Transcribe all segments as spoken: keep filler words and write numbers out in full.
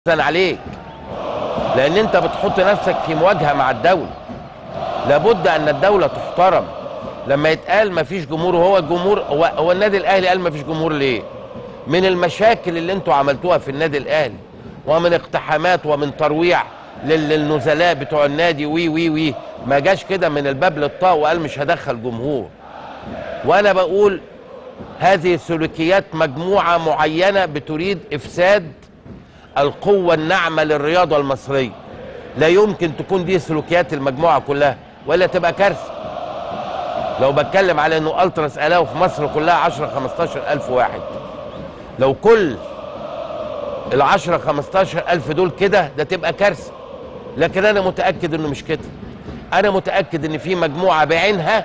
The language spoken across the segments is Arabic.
عليك، لان انت بتحط نفسك في مواجهه مع الدوله. لابد ان الدوله تحترم. لما يتقال ما فيش جمهور، وهو الجمهور هو, هو النادي الاهلي قال ما فيش جمهور ليه؟ من المشاكل اللي انتوا عملتوها في النادي الاهلي، ومن اقتحامات ومن ترويع للنزلاء بتوع النادي وي وي وي ما جاش كده من الباب للطاق وقال مش هدخل جمهور. وانا بقول هذه سلوكيات مجموعه معينه بتريد افساد القوة الناعمة للرياضة المصرية. لا يمكن تكون دي سلوكيات المجموعة كلها، ولا تبقى كارثة. لو بتكلم على انه التراس الاو في مصر كلها عشرة خمستاشر الف واحد، لو كل ال عشرة خمستاشر الف دول كده ده تبقى كارثة. لكن انا متأكد انه مش كده. انا متأكد ان في مجموعة بعينها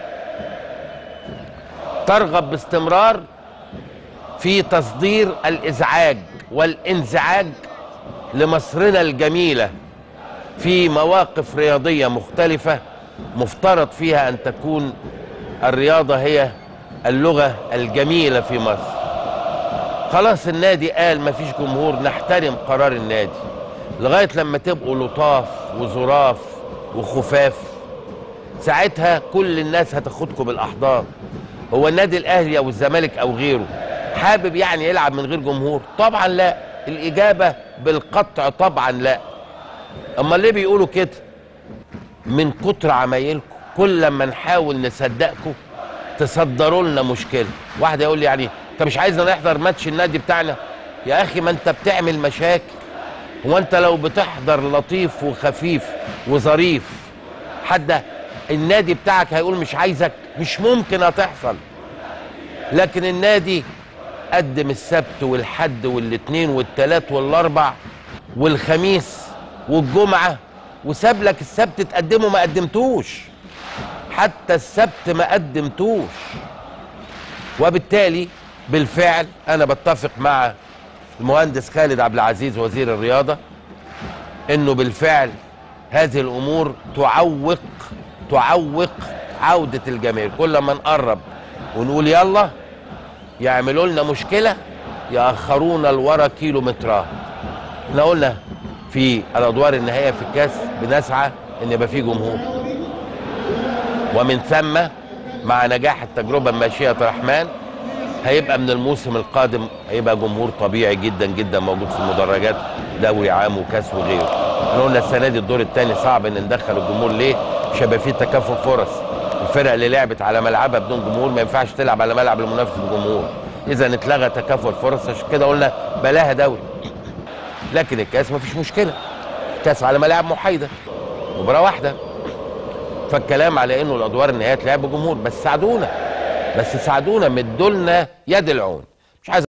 ترغب باستمرار في تصدير الازعاج والانزعاج لمصرنا الجميلة في مواقف رياضية مختلفة مفترض فيها أن تكون الرياضة هي اللغة الجميلة في مصر. خلاص النادي قال مفيش جمهور، نحترم قرار النادي لغاية لما تبقوا لطاف وظراف وخفاف، ساعتها كل الناس هتاخدكم بالأحضان. هو النادي الأهلي أو الزمالك أو غيره حابب يعني يلعب من غير جمهور؟ طبعا لا. الإجابة بالقطع طبعا لا. أما ليه بيقولوا كده؟ من كتر عمايلكم كل لما نحاول نصدقكم تصدروا لنا مشكلة. واحد يقول لي يعني أنت مش عايزنا نحضر ماتش النادي بتاعنا؟ يا أخي ما أنت بتعمل مشاكل. هو أنت لو بتحضر لطيف وخفيف وظريف حد النادي بتاعك هيقول مش عايزك؟ مش ممكن هتحصل. لكن النادي قدم السبت والحد والاثنين والثلاث والاربع والخميس والجمعه، وساب لك السبت تقدمه ما قدمتوش. حتى السبت ما قدمتوش. وبالتالي بالفعل انا بتفق مع المهندس خالد عبد العزيز وزير الرياضه انه بالفعل هذه الامور تعوق تعوق عوده الجماهير. كل ما نقرب ونقول يلا يعملوا لنا مشكله ياخرونا لورا كيلومترات. احنا قلنا في الادوار النهائيه في الكاس بنسعى ان يبقى في جمهور، ومن ثم مع نجاح التجربه بمشيئه الرحمن هيبقى من الموسم القادم هيبقى جمهور طبيعي جدا جدا موجود في المدرجات، دوري عام وكاس وغيره. احنا قلنا السنه دي الدور الثاني صعب ان ندخل الجمهور. ليه؟ مش هيبقى فيه تكافؤ فرص. الفرق اللي لعبت على ملعبها بدون جمهور ما ينفعش تلعب على ملعب المنافس بجمهور. اذا اتلغى تكافؤ الفرص، عشان كده قلنا بلاها دوري. لكن الكاس ما فيش مشكله، الكاس على ملاعب محايده مباراه واحده. فالكلام على انه الادوار النهائيه تلعب بجمهور، بس ساعدونا بس ساعدونا مدوا لنا يد العون. مش عايز